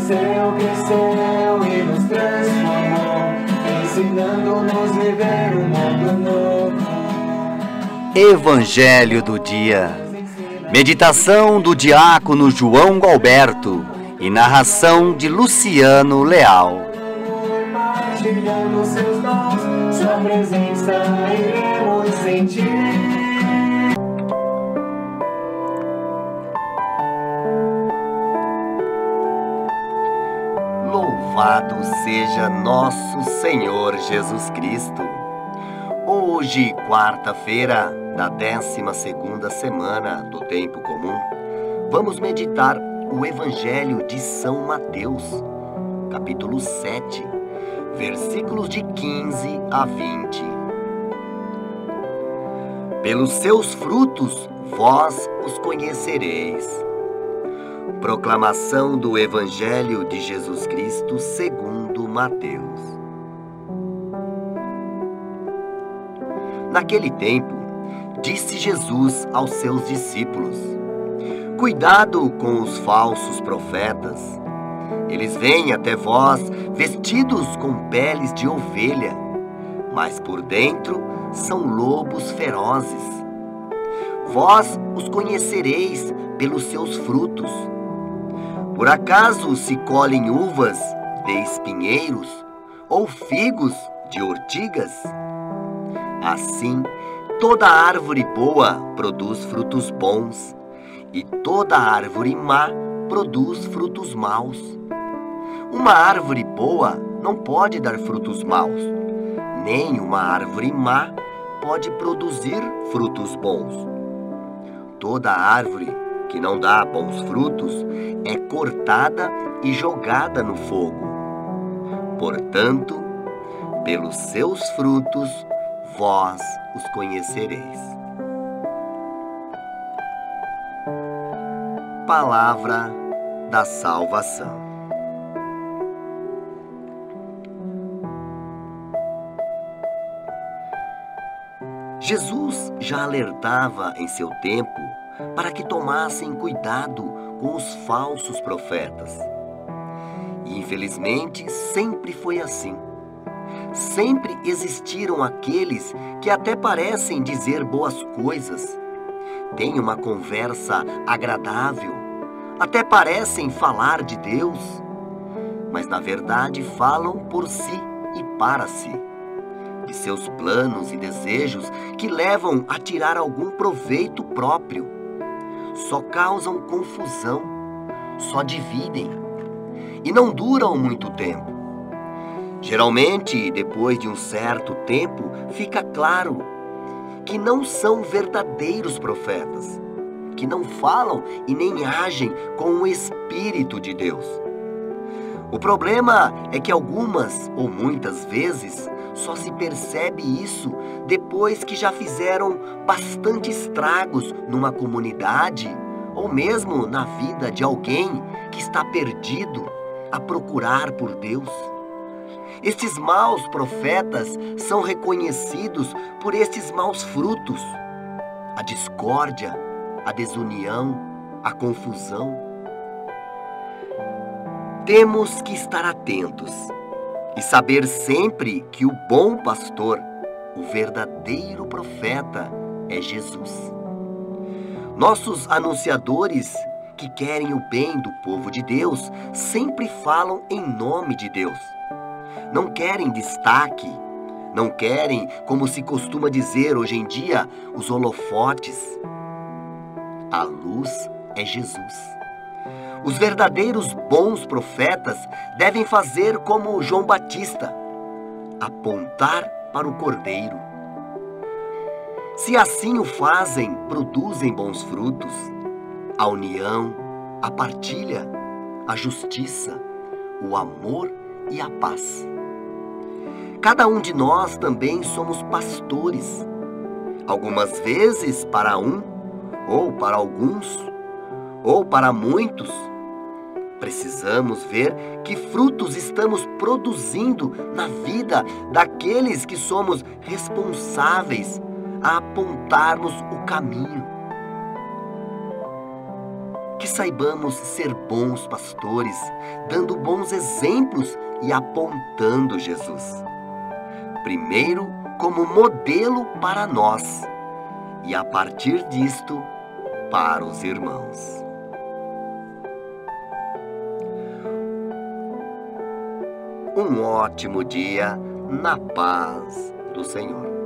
cresceu e nos transformou, ensinando-nos a viver um mundo novo. Evangelho do dia. Meditação do diácono João Galberto e narração de Luciano Leal. Partilhando seus dons, sua presença iremos sentir. Louvado seja nosso Senhor Jesus Cristo. Hoje, quarta-feira da 12ª semana do Tempo Comum, vamos meditar o Evangelho de São Mateus, capítulo 7, versículos de 15 a 20. Pelos seus frutos vós os conhecereis. Proclamação do Evangelho de Jesus Cristo segundo Mateus. Naquele tempo, disse Jesus aos seus discípulos: cuidado com os falsos profetas. Eles vêm até vós vestidos com peles de ovelha, mas por dentro são lobos ferozes. Vós os conhecereis pelos seus frutos. Por acaso se colhem uvas de espinheiros ou figos de ortigas? Assim, toda árvore boa produz frutos bons, e toda árvore má produz frutos maus. Uma árvore boa não pode dar frutos maus, nem uma árvore má pode produzir frutos bons. Toda árvore que não dá bons frutos é cortada e jogada no fogo. Portanto, pelos seus frutos vós os conhecereis. Palavra da salvação. Jesus já alertava em seu tempo para que tomassem cuidado com os falsos profetas. E infelizmente sempre foi assim. Sempre existiram aqueles que até parecem dizer boas coisas, têm uma conversa agradável, até parecem falar de Deus, mas na verdade falam por si e para si, de seus planos e desejos que levam a tirar algum proveito próprio. Só causam confusão, só dividem e não duram muito tempo. Geralmente, depois de um certo tempo, fica claro que não são verdadeiros profetas, que não falam e nem agem com o Espírito de Deus. O problema é que algumas ou muitas vezes só se percebe isso depois que já fizeram bastante estragos numa comunidade ou mesmo na vida de alguém que está perdido a procurar por Deus. Estes maus profetas são reconhecidos por estes maus frutos: a discórdia, a desunião, a confusão. Temos que estar atentos e saber sempre que o bom pastor, o verdadeiro profeta, é Jesus. Nossos anunciadores, que querem o bem do povo de Deus, sempre falam em nome de Deus. Não querem destaque, não querem, como se costuma dizer hoje em dia, os holofotes. A luz é Jesus. Os verdadeiros bons profetas devem fazer como João Batista, apontar para o Cordeiro. Se assim o fazem, produzem bons frutos: a união, a partilha, a justiça, o amor e a paz. Cada um de nós também somos pastores, algumas vezes para um, ou para alguns, ou para muitos. Precisamos ver que frutos estamos produzindo na vida daqueles que somos responsáveis a apontarmos o caminho. Que saibamos ser bons pastores, dando bons exemplos e apontando Jesus. Primeiro, como modelo para nós, e a partir disto, para os irmãos. Um ótimo dia na paz do Senhor.